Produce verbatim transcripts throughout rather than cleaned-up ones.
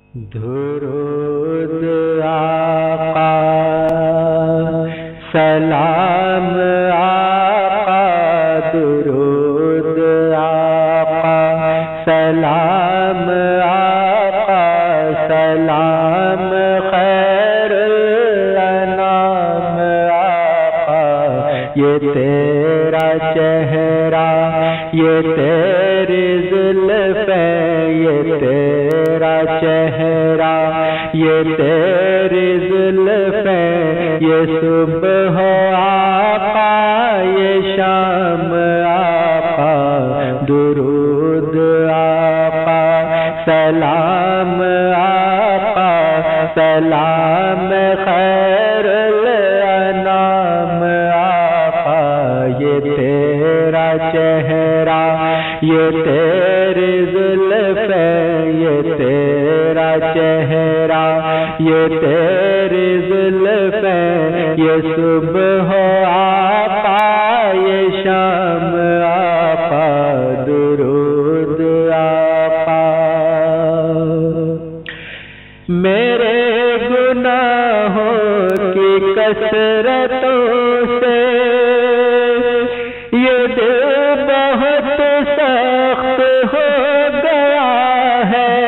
درود آقا سلام آقا، درود آقا سلام آقا، سلام خیر الانام آقا، یہ تیرا چہرہ، یہ تیری زلفیں، یہ تیرا چہرہ، یہ تیری زلفیں، یہ صبح آقا، یہ شام آقا، درود آقا سلام آقا، سلام خیر الانام آقا، یہ تیرا چہرہ، یہ تیری زلفیں، یہ تیرا چہرہ، یہ تیری زلفیں، یہ صبح آقا، یہ شام آقا، درود آقا۔ میرے گناہوں کی کثرتوں سے یہ دل بہت سخت ہو گیا ہے،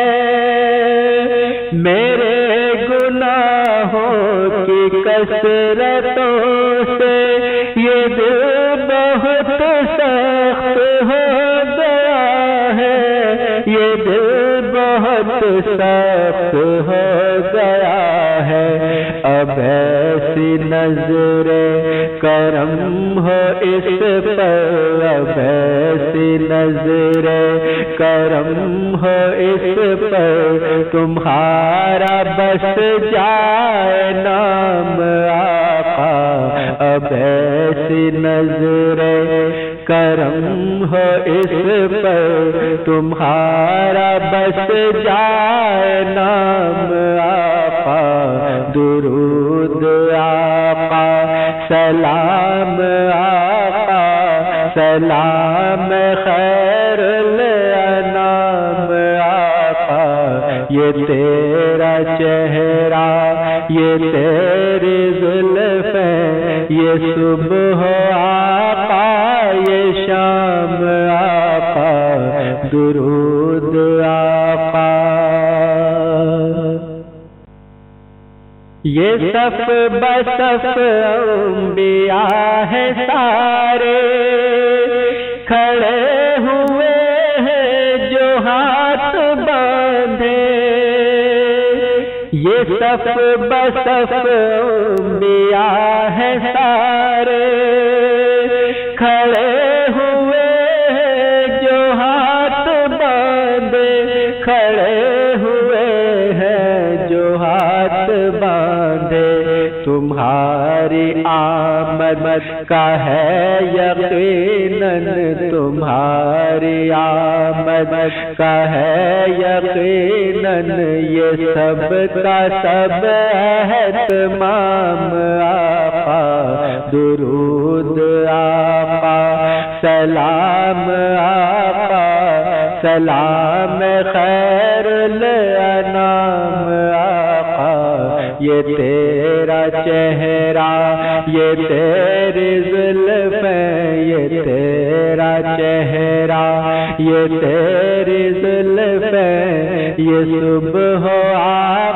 میرے گناہوں کی کثرتوں سے یہ دل بہت سخت ہو گیا ہے، یہ دل بہت سخت ہو گیا ہے، اب ایسی نظر کرم ہو اس پر، اب ایسی نظر کرم ہو اس پر، تمہارا بس جائے نام آقا، اب ایسی نظر کرم ہو اس پر، تمہارا بس جائے نام آقا، درود آقا سلام آقا، سلام خیر الانام آقا، یہ تیرا چہرہ، یہ تیری زلفیں، یہ صبح آقا، یہ شام آقا، درود آقا۔ یہ صف بصف انبیاء ہے سارے، کھڑے ہوئے ہیں جو ہاتھ باندھے، یہ صف بصف انبیاء ہے سارے، کھڑے ہوئے ہیں جو ہاتھ باندھے، کھڑے ہوئے ہیں جو ہاتھ باندھے، تمہاری آمد کا ہے یقیناً، تمہاری آمد کا ہے یقیناً، یہ سب کا سب اہتمام آقا، درود آقا سلام آقا، سلام خیر الانام آقا، یہ تیرا چہرہ، یہ تیری زلفیں، یہ تیرا چہرہ، یہ تیری زلفیں، یہ صبح